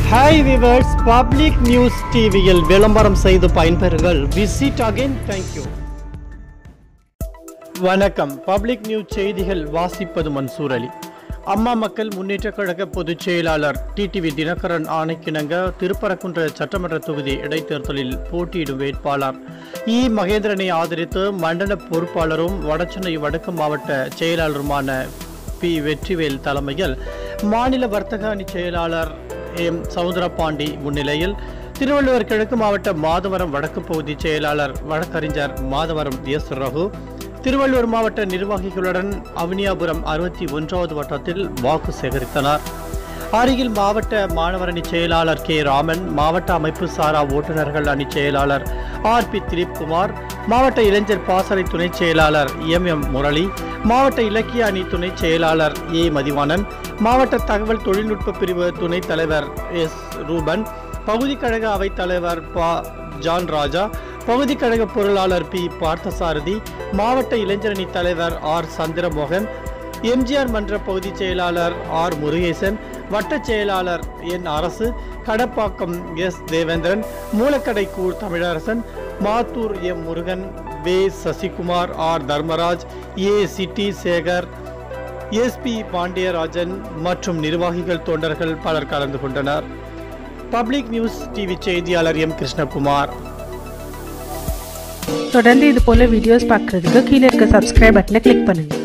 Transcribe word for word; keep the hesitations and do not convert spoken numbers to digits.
Hi viewers, Public News T V-யில் விளம்பரம் செய்து பயன்பெறுங்கள். Visit again. Thank you. வணக்கம். Public News செய்திகள் வாசிப்பது மன்சூர் அலி. அம்மா மக்கள் முன்னேற்ற கழக பொதுச் செயலாளர் டிடிவி தினகரன் ஆணைக்கிணங்க திருப்பரங்குன்ற சட்டமன்ற தொகுதி இடைத்தேர்தலில் போட்டியிடும் வேட்பாளர் இ மகேந்திரனை ஆதரித்து மண்டல பொறுப்பாளரும் வடசென்னை வடக்கு மாவட்ட செயலாளருமான பி வெற்றிவேல் தலைமையில் மாநில வர்த்தக அணி செயலாளர் எம் சவுந்தரபாண்டி முன்னிலையில் திருவள்ளுவர் கிழக்கு மாவட்ட மாதவரம் வடக்கு பகுதி செயலாளர் வழக்கறிஞர் மாதவரம் எஸ் ரகு திருவள்ளுவர் மாவட்ட நிர்வாகிகளுடன் அவனியாபுரம் அறுபத்தி ஒன்றாவது வட்டத்தில் வாக்கு சேகரித்தனர். அருகில் மாவட்ட மாணவர் அணி செயலாளர் கே ராமன், மாவட்ட அமைப்பு சாரா ஓட்டுநர்கள் அணி செயலாளர் ஆர் பி திலீப்குமார், மாவட்ட இளைஞர் பாசறை துணை செயலாளர் எம் எம் முரளி, மாவட்ட இலக்கிய அணி துணை செயலாளர் ஏ மதிவாணன், மாவட்ட தகவல் தொழில்நுட்ப பிரிவு துணைத் தலைவர் எஸ் ரூபன், பகுதி கழக அவைத் தலைவர் ப ஜான் ராஜா, பகுதி கழக பொருளாளர் பி பார்த்தசாரதி, மாவட்ட இளைஞரணி தலைவர் ஆர் சந்திரமோகன், எம்ஜிஆர் மன்ற பகுதி செயலாளர் ஆர் முருகேசன், வட்ட செயலாளர் என் அரசு, கடப்பாக்கம் எஸ் தேவேந்திரன், மூலக்கடை கூர் தமிழரசன், மாத்தூர் எம் முருகன், வே Sasikumar, R Dharmaraj, A city Sekar, S P Pandiyarajan மற்றும் நிர்வாகிகள் தொண்டர்கள் பலர் கலந்து கொண்டனர். பப்ளிக் நியூஸ் டிவி செய்தியாளர் எம் கிருஷ்ணகுமார். தொடர்ந்து இது போல வீடியோஸ் பார்க்கறதுக்கு கீழே இருக்க சப்ஸ்கிரைப் பட்டனை கிளிக் பண்ணுங்க.